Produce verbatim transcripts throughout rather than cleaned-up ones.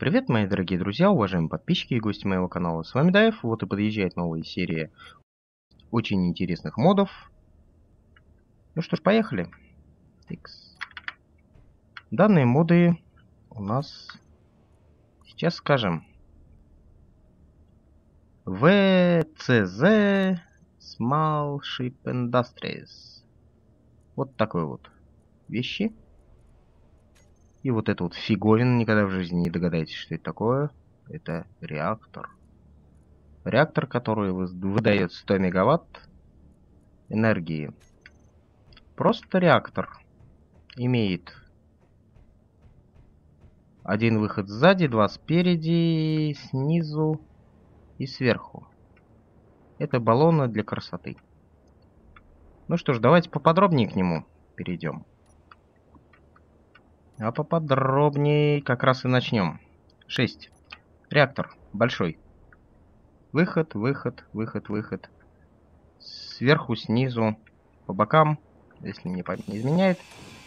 Привет, мои дорогие друзья, уважаемые подписчики и гости моего канала. С вами Даев, вот и подъезжает новая серия очень интересных модов. Ну что ж, поехали. Тикс. Данные моды у нас, сейчас скажем, ви си зет Small Ship Industries. Вот такой вот вещи. И вот это вот фиговина, никогда в жизни не догадаетесь, что это такое. Это реактор. Реактор, который выдает сто мегаватт энергии. Просто реактор. Имеет один выход сзади, два спереди, снизу и сверху. Это баллоны для красоты. Ну что ж, давайте поподробнее к нему перейдем. А поподробнее как раз и начнем. шесть. Реактор большой. Выход, выход, выход, выход. Сверху, снизу, по бокам, если мне память не изменяет.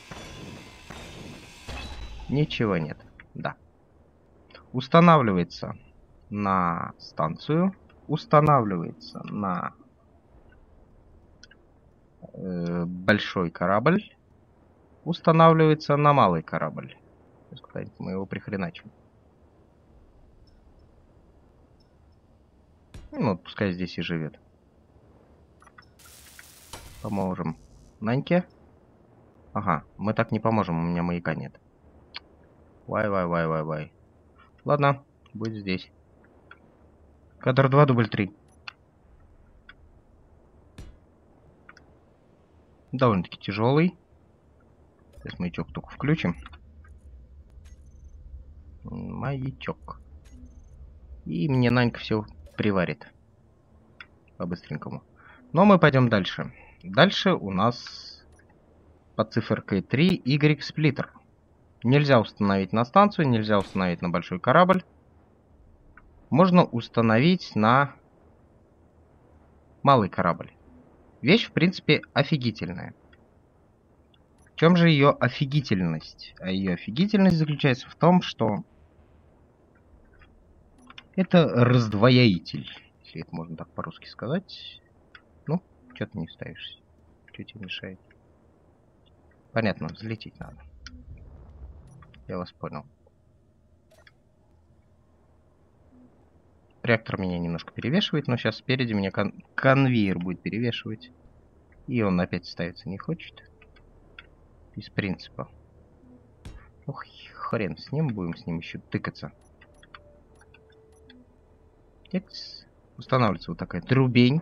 Ничего нет. Да. Устанавливается на станцию. Устанавливается на э, большой корабль. Устанавливается на малый корабль. Кстати, мы его прихреначим. Ну, вот пускай здесь и живет. Поможем Наньке. Ага, мы так не поможем, у меня маяка нет. Вай-вай-вай-вай-вай. Ладно, будет здесь. Кадр два, дубль три. Довольно-таки тяжелый. Сейчас маячок только включим. Маячок. И мне Нанька все приварит. По-быстренькому. Но мы пойдем дальше. Дальше у нас под циферкой три Y-сплиттер. Нельзя установить на станцию, нельзя установить на большой корабль. Можно установить на малый корабль. Вещь, в принципе, офигительная. В чем же ее офигительность? А ее офигительность заключается в том, что это раздвоитель, если это можно так по-русски сказать. Ну, что ты не ставишься? Что тебе мешает? Понятно, взлететь надо. Я вас понял. Реактор меня немножко перевешивает, но сейчас спереди меня кон конвейер будет перевешивать. И он опять ставиться не хочет. Из принципа. Ох, хрен с ним, будем с ним еще тыкаться. Текс. Устанавливается вот такая трубень.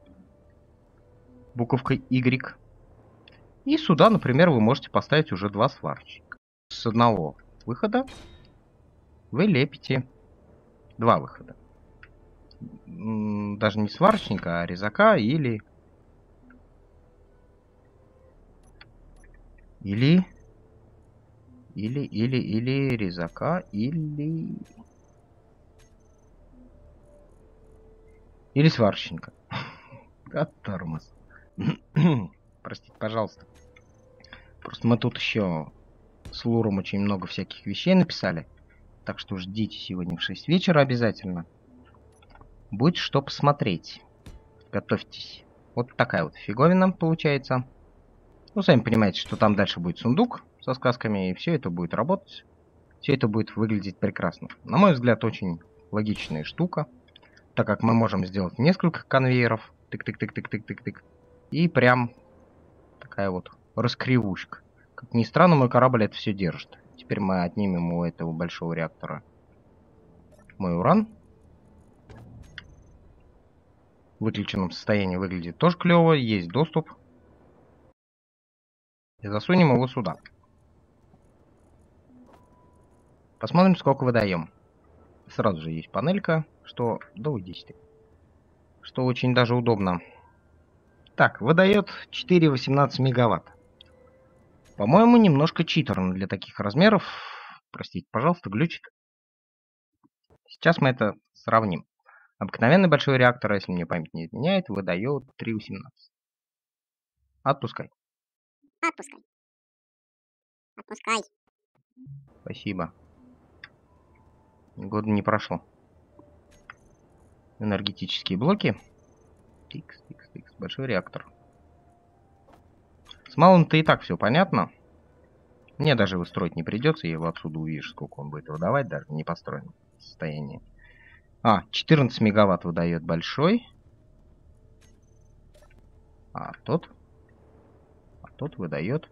Буковкой Y. И сюда, например, вы можете поставить уже два сварщика. С одного выхода вы лепите два выхода. Даже не сварочника, а резака или... Или... Или, или, или резака, или... Или сварщика. Гад тормоз. Простите, пожалуйста. Просто мы тут еще с Луром очень много всяких вещей написали. Так что ждите сегодня в шесть вечера обязательно. Будет что посмотреть. Готовьтесь. Вот такая вот фиговина получается. Ну, сами понимаете, что там дальше будет сундук со сказками, и все это будет работать. Все это будет выглядеть прекрасно. На мой взгляд, очень логичная штука. Так как мы можем сделать несколько конвейеров. Тык-тык-тык-тык-тык-тык-тык. И прям такая вот раскривушка. Как ни странно, мой корабль это все держит. Теперь мы отнимем у этого большого реактора мой уран. В выключенном состоянии выглядит тоже клево. Есть доступ. И засунем его сюда. Посмотрим, сколько выдаем. Сразу же есть панелька, что до десять. Что очень даже удобно. Так, выдает четыре восемнадцать мегаватт. По-моему, немножко читерно для таких размеров. Простите, пожалуйста, глючит. Сейчас мы это сравним. Обыкновенный большой реактор, если мне память не изменяет, выдает три восемнадцать. Отпускай. Отпускай. Отпускай. Спасибо. Года не прошло. Энергетические блоки. Тикс, тикс, тикс. Большой реактор. С малым-то и так все понятно. Мне даже его строить не придется. Я его отсюда увижу, сколько он будет выдавать, даже в непостроенном состоянии. А, четырнадцать мегаватт выдает большой. А тот... А тот выдает...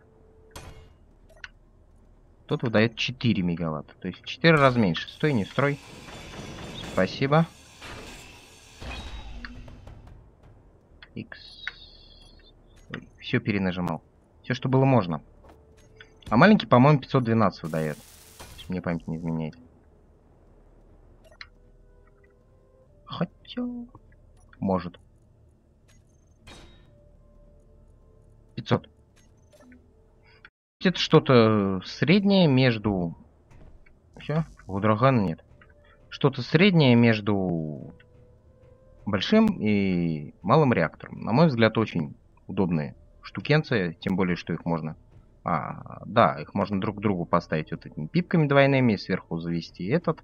Тот выдает четыре мегаватта. То есть в четыре раза меньше. Стой, не строй. Спасибо. X. Все перенажимал. Все, что было можно. А маленький, по-моему, пятьсот двенадцать выдает. Если мне память не изменяет. Хотя... Может. пятьсот. Это что-то среднее между... Все? Гудрагана нет. Что-то среднее между большим и малым реактором. На мой взгляд, очень удобные штукенцы. Тем более, что их можно... А, да, их можно друг к другу поставить вот этими пипками двойными и сверху завести этот.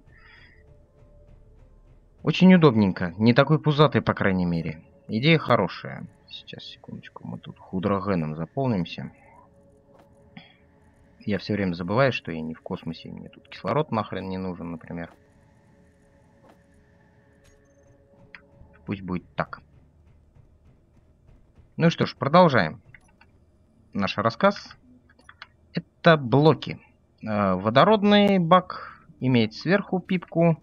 Очень удобненько. Не такой пузатый, по крайней мере. Идея хорошая. Сейчас, секундочку. Мы тут худрогеном заполнимся. Я все время забываю, что я не в космосе. Мне тут кислород нахрен не нужен, например. Пусть будет так. Ну что ж, продолжаем наш рассказ. Это блоки. Водородный бак имеет сверху пипку.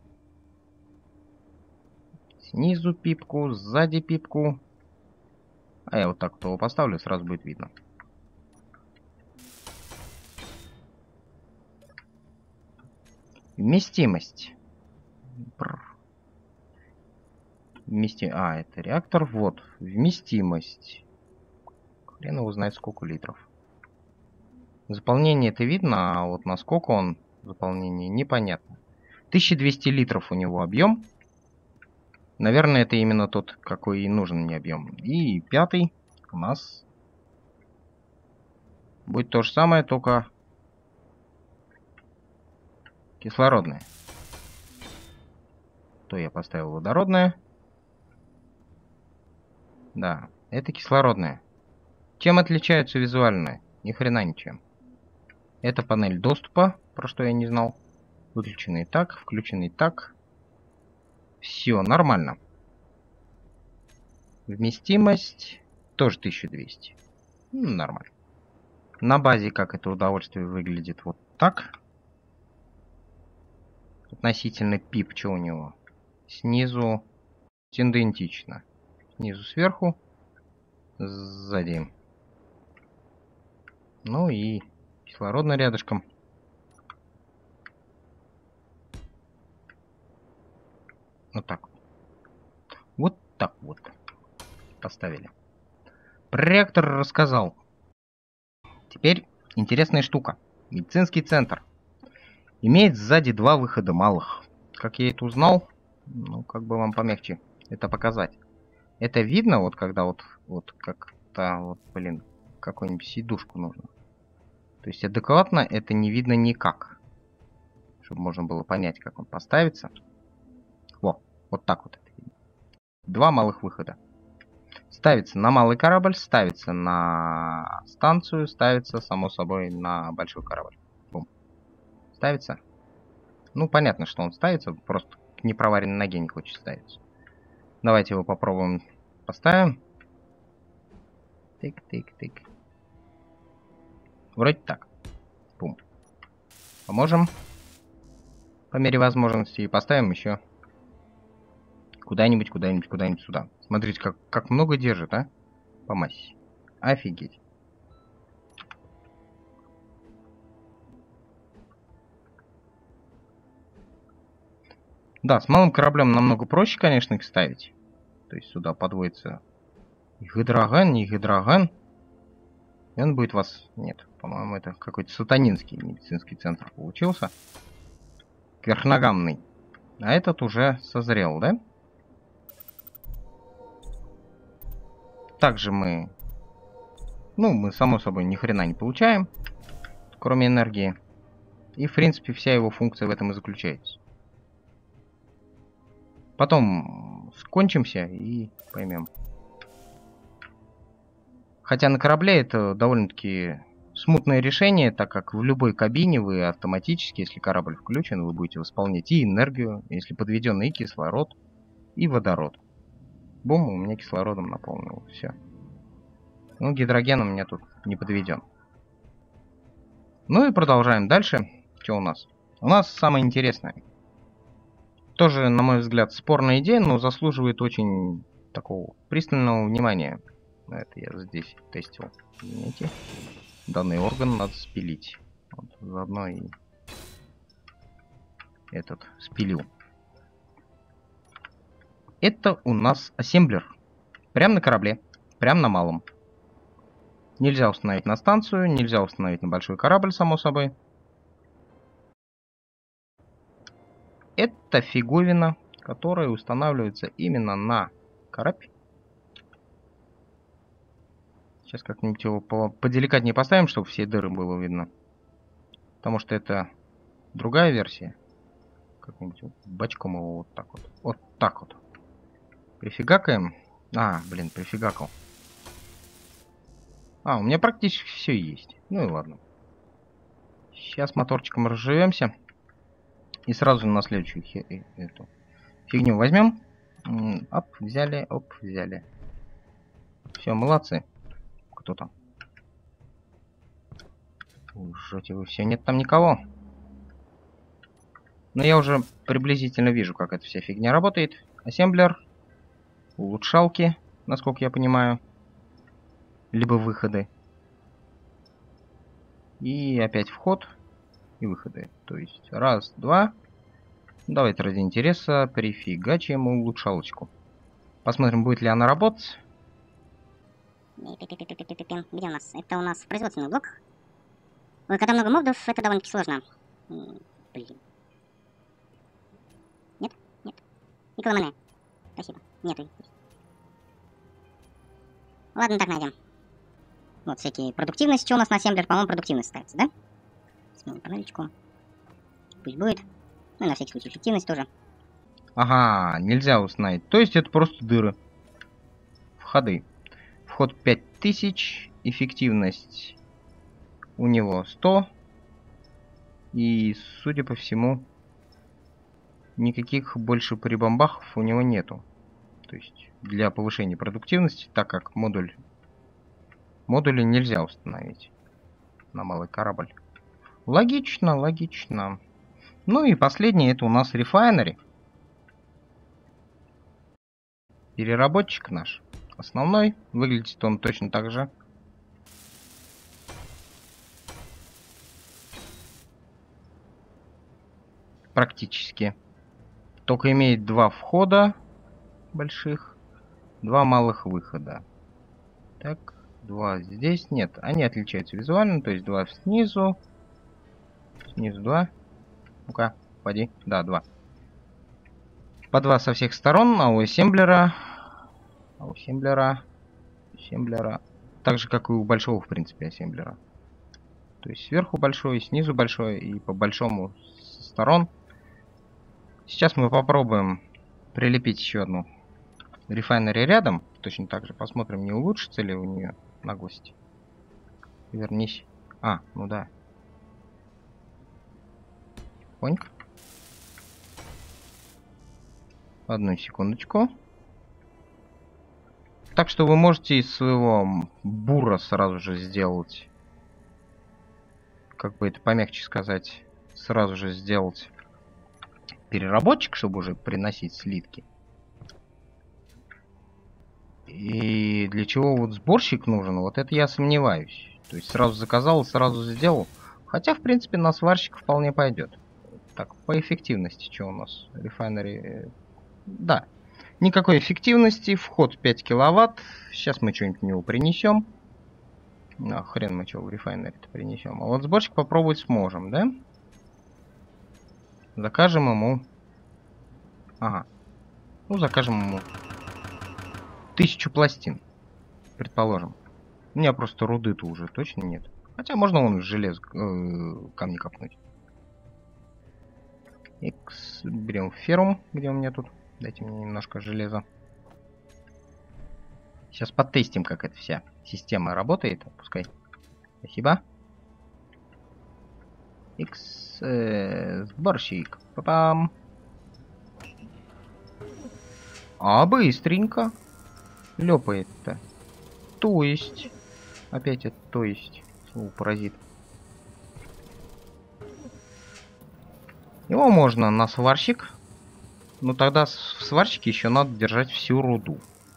Снизу пипку, сзади пипку. А я вот так вот его поставлю, сразу будет видно. Вместимость. Вмести... А, это реактор. Вот. Вместимость. Хрен его знает, сколько литров. Заполнение это видно, а вот насколько он заполнение непонятно. тысяча двести литров у него объем. Наверное, это именно тот, какой и нужен мне объем. И пятый у нас будет то же самое, только кислородное. То я поставил водородное. Да, это кислородное. Чем отличаются визуально? Ни хрена ничем. Это панель доступа, про что я не знал. Выключенный так, включенный так. Все нормально. Вместимость тоже тысяча двести. Ну, нормально. На базе как это удовольствие выглядит вот так. Относительно пип, что у него? Снизу идентично. Снизу сверху. Сзади. Ну и кислородно рядышком. Вот так. Вот так вот. Поставили. Про реактор рассказал. Теперь интересная штука. Медицинский центр. Имеет сзади два выхода малых. Как я это узнал? Ну, как бы вам помягче это показать. Это видно, вот когда вот, вот как-то, вот, блин, какую-нибудь сидушку нужно. То есть адекватно это не видно никак. Чтобы можно было понять, как он поставится. Во, вот так вот это видно. Два малых выхода. Ставится на малый корабль, ставится на станцию, ставится, само собой, на большой корабль. Бум. Ставится. Ну, понятно, что он ставится, просто к непроваренной ноге не хочет ставиться. Давайте его попробуем поставим. Тык-тык-тык. Вроде так. Бум. Поможем. По мере возможности. И поставим еще куда-нибудь, куда-нибудь, куда-нибудь сюда. Смотрите, как, как много держит, а? По массе. Офигеть. Да, с малым кораблем намного проще, конечно, их ставить. То есть сюда подводится и гидроган, не гидроган. И он будет вас... Нет, по-моему, это какой-то сатанинский медицинский центр получился. Кверхногамный. А этот уже созрел, да? Также мы... Ну, мы, само собой, ни хрена не получаем, кроме энергии. И, в принципе, вся его функция в этом и заключается. Потом скончимся и поймем. Хотя на корабле это довольно-таки смутное решение, так как в любой кабине вы автоматически, если корабль включен, вы будете восполнять и энергию, если подведен, и кислород, и водород. Бум, у меня кислородом наполнил. Все. Ну, гидроген у меня тут не подведен. Ну и продолжаем дальше. Что у нас? У нас самое интересное. Тоже, на мой взгляд, спорная идея, но заслуживает очень такого пристального внимания. Это я здесь тестил. Извините. Данный орган надо спилить. Вот, заодно и этот спилил. Это у нас ассемблер. Прямо на корабле. Прямо на малом. Нельзя установить на станцию, нельзя установить на большой корабль, само собой. Это фиговина, которая устанавливается именно на корабль. Сейчас как-нибудь его поделикатнее поставим, чтобы все дыры было видно. Потому что это другая версия. Как-нибудь вот бочком его вот так вот. Вот так вот. Прифигакаем. А, блин, прифигакал. А, у меня практически все есть. Ну и ладно. Сейчас моторчиком разживемся. И сразу на следующую хи эту фигню возьмем. Оп, взяли, оп, взяли. Все, молодцы. Кто там? Жжете вы все, нет там никого. Но я уже приблизительно вижу, как эта вся фигня работает. Ассемблер, улучшалки, насколько я понимаю. Либо выходы. И опять вход и выходы. То есть раз, два. Давайте ради интереса прифигачим улучшалочку. Посмотрим, будет ли она работать. Где у нас? Это у нас производственный блок. Ой, когда много модов, это довольно-таки сложно. Блин. Нет? Нет. Николомане. Спасибо. Нету. Ладно, так найдем. Вот всякие продуктивности. Что у нас на ассемблер? По-моему, продуктивность ставится, да? Сменим панелечку. Пусть будет. Ну и на всякий случай эффективность тоже. Ага, нельзя установить. То есть это просто дыры. Входы. Вход пять тысяч. Эффективность у него сто. И, судя по всему, никаких больше прибамбахов у него нету. То есть для повышения продуктивности, так как модуль модули нельзя установить на малый корабль. Логично, логично. Ну и последнее, это у нас Refinery. Переработчик наш основной. Выглядит он точно так же. Практически. Только имеет два входа больших, два малых выхода. Так, два здесь. Нет, они отличаются визуально. То есть два снизу. Снизу два. Ну-ка, поди. Да, два. По два со всех сторон, а у ассемблера... А у ассемблера... Ассемблера... Так же, как и у большого, в принципе, ассемблера. То есть сверху большой, снизу большой и по большому со сторон. Сейчас мы попробуем прилепить еще одну Refinery рядом. Точно так же. Посмотрим, не улучшится ли у нее наглость. Вернись. А, ну да. Поньк. Одну секундочку. Так что вы можете из своего бура сразу же сделать, как бы это помягче сказать, сразу же сделать переработчик, чтобы уже приносить слитки. И для чего вот сборщик нужен, вот это я сомневаюсь. То есть сразу заказал, сразу сделал. Хотя, в принципе, на сварщик вполне пойдет. Так, по эффективности, что у нас? Refinery... Да. Никакой эффективности, вход пять киловатт. Сейчас мы что-нибудь в него принесем. А, хрен мы что в Refinery-то принесем. А вот сборщик попробовать сможем, да? Закажем ему... Ага. Ну, закажем ему... Тысячу пластин. Предположим. У меня просто руды-то уже точно нет. Хотя можно вон желез... Э, камни копнуть. X. Берем феррум, где у меня тут... Дайте мне немножко железа. Сейчас потестим, как эта вся система работает. Пускай. Спасибо. X э, сборщик. Па-пам. А, быстренько. Лёпает-то. То есть. Опять это то есть. Слово паразит. Его можно на сварщик. Но тогда в сварщике еще надо держать всю руду.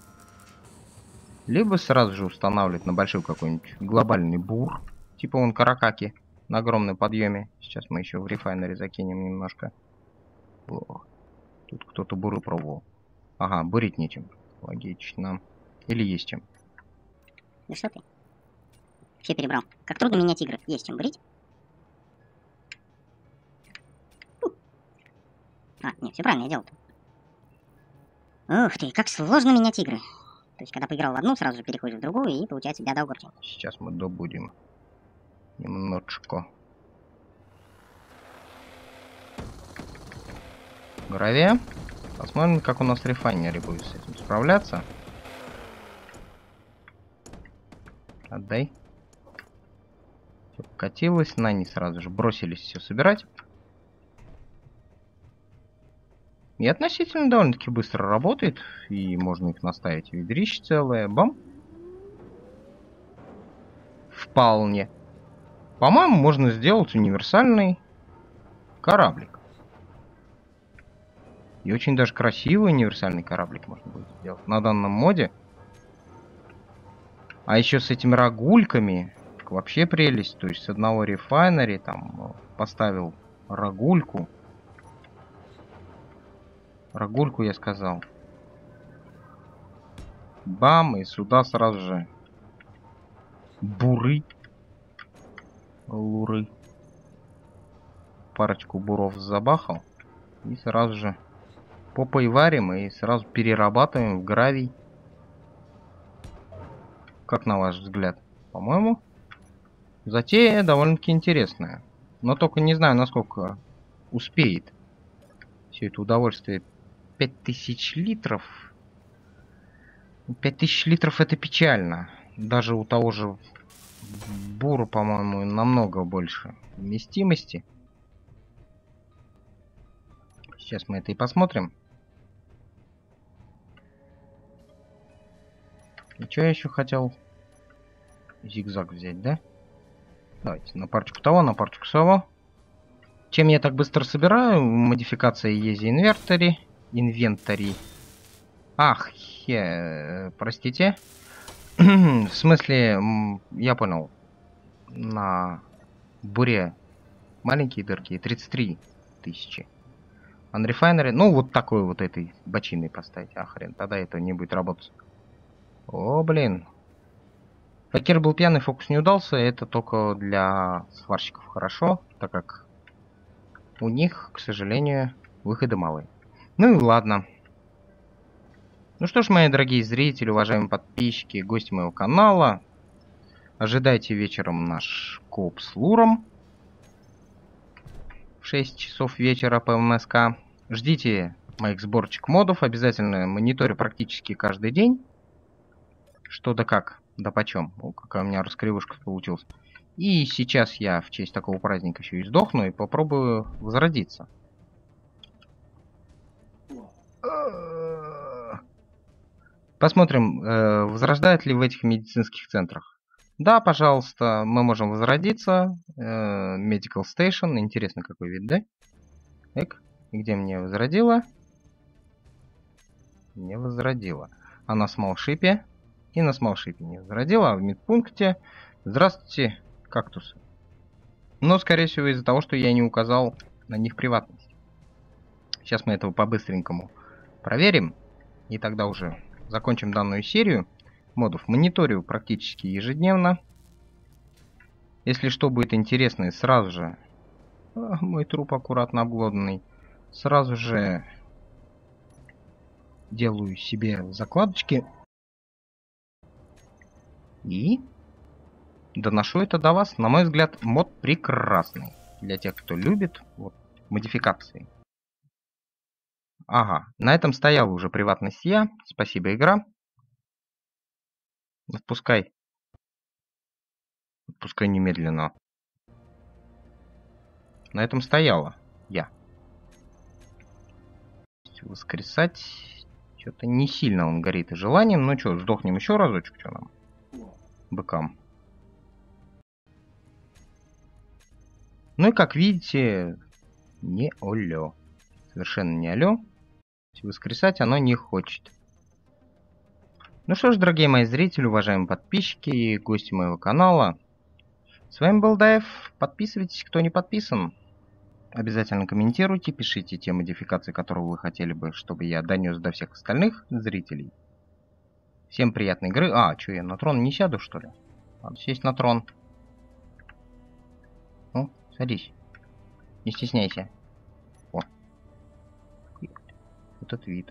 Либо сразу же устанавливать на большой какой-нибудь глобальный бур. Типа он Каракаки. На огромном подъеме. Сейчас мы еще в рефайнере закинем немножко. О, тут кто-то буры пробовал. Ага, бурить нечем. Логично. Или есть чем. Да что ты? Все перебрал. Как трудно менять игры. Есть чем бурить. Фу. А, нет, все правильно я делал-то. Ух ты, как сложно менять игры. То есть, когда поиграл в одну, сразу же переходишь в другую, и получается беда огорчень. Сейчас мы добудем немножечко гравия. Посмотрим, как у нас рефайнери будет с этим справляться. Отдай. Все покатилось, на они сразу же бросились все собирать. И относительно довольно-таки быстро работает. И можно их наставить в ведрище целое. Бам. Вполне. По-моему, можно сделать универсальный кораблик. И очень даже красивый универсальный кораблик можно будет сделать на данном моде. А еще с этими рагульками вообще прелесть. То есть с одного рефайнери там поставил рагульку. Рагульку я сказал. Бам, и сюда сразу же буры. Луры. Парочку буров забахал. И сразу же попой варим и сразу перерабатываем в гравий. Как на ваш взгляд? По-моему, затея довольно-таки интересная. Но только не знаю, насколько успеет все это удовольствие. пять тысяч литров. пять тысяч литров это печально. Даже у того же бура, по-моему, намного больше вместимости. Сейчас мы это и посмотрим. И что я еще хотел? Зигзаг взять, да? Давайте на парочку того, на парочку сого. Чем я так быстро собираю? Модификация Easy Inventory. Инвентарь. Ах, хе, простите. В смысле, я понял. На буре маленькие дырки тридцать три тысячи. А на рефайнере, ну вот такой вот этой бочиной поставить. А хрен, тогда это не будет работать. О, блин. Факир был пьяный, фокус не удался. Это только для сварщиков хорошо, так как у них, к сожалению, выходы малые. Ну и ладно. Ну что ж, мои дорогие зрители, уважаемые подписчики, гости моего канала. Ожидайте вечером наш коп с Луром. В шесть часов вечера по МСК. Ждите моих сборчик модов. Обязательно мониторю практически каждый день. Что да как, да почем. О, какая у меня раскривушка получилась. И сейчас я в честь такого праздника еще и сдохну и попробую возродиться. Посмотрим, э, возрождает ли в этих медицинских центрах. Да, пожалуйста, мы можем возродиться. Э, Medical Station. Интересно, какой вид, да? Эк, где мне возродила? Не возродила. А на смолшипе? И на смолшипе не возродила, а в медпункте. Здравствуйте, кактусы. Но, скорее всего, из-за того, что я не указал на них приватность. Сейчас мы этого по-быстренькому проверим. И тогда уже закончим данную серию модов. Мониторю практически ежедневно. Если что будет интересно, сразу же... А, мой труп аккуратно обглоданный. Сразу же делаю себе закладочки. И доношу это до вас. На мой взгляд, мод прекрасный. Для тех, кто любит вот, модификации. Ага, на этом стояла уже приватность я. Спасибо, игра. Отпускай. Отпускай немедленно. На этом стояла я. Воскресать. Что-то не сильно он горит и желанием. Ну что, сдохнем еще разочек, что нам? Быкам. Ну и как видите, не олё. Совершенно не алё. Воскресать оно не хочет. Ну что ж, дорогие мои зрители, уважаемые подписчики и гости моего канала. С вами был Даев. Подписывайтесь, кто не подписан. Обязательно комментируйте, пишите те модификации, которые вы хотели бы, чтобы я донес до всех остальных зрителей. Всем приятной игры. А, что, я на трон не сяду, что ли? Надо сесть на трон. Ну, садись. Не стесняйся. О. Этот вид.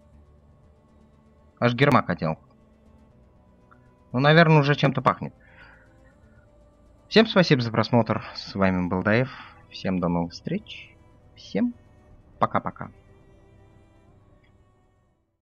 Аж Гермак хотел. Ну, наверное, уже чем-то пахнет. Всем спасибо за просмотр. С вами был Даев. Всем до новых встреч. Всем пока-пока.